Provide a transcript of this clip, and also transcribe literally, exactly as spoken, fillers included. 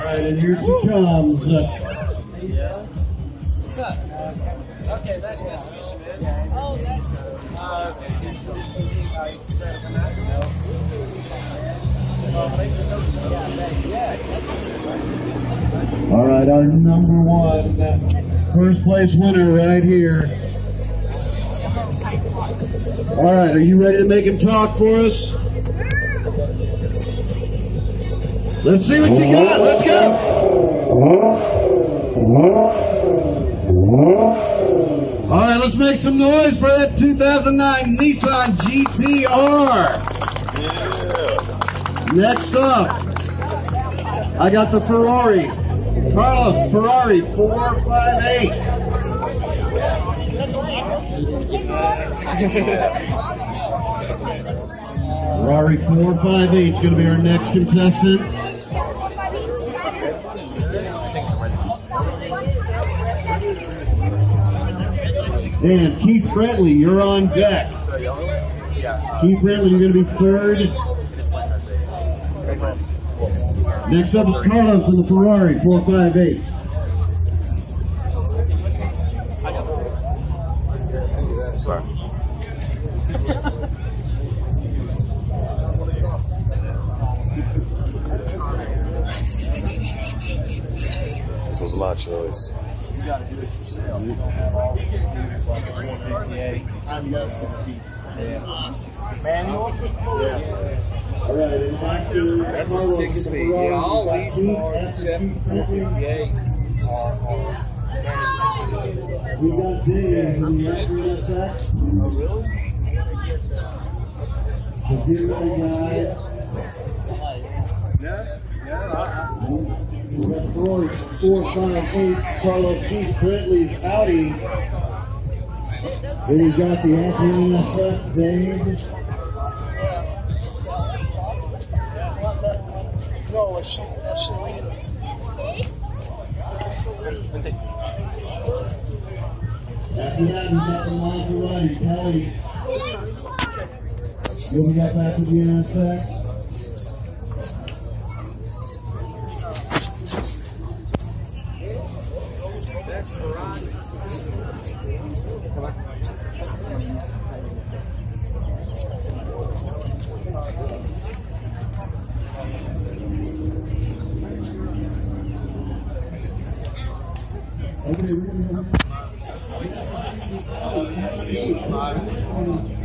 right, and here she comes. What's up? Okay, nice, nice to meet you, man. Oh, that's uh, All right, our number one first place winner right here. All right, are you ready to make him talk for us? Let's see what you got. Let's go. All right, let's make some noise for that two thousand nine Nissan G T R. Next up, I got the Ferrari. Carlos, Ferrari four five eight. Ferrari four five eight is going to be our next contestant. And Keith Brentley, you're on deck. Keith Brentley, you're going to be third. Next up is Carlos in the Ferrari four five eight. Sorry. This was a lot of noise. You gotta do it yourself. I love six speed. Yeah, six speed. Manual? Yeah. All right, and after That's a six speed. Yeah, all these cars except four fifty-eight are, are manual. we got Dave from the after effects. Oh, really? So get ready, guys. Yeah, yeah. We got Ferrari four five eight, Carlos Keith Brentley's Audi. Then we got the after effects, Dave. No, it's she. After that, we got the Maserati, Kelly. Then we got back to the N S X. That's Ferrari. Okay, we're gonna go.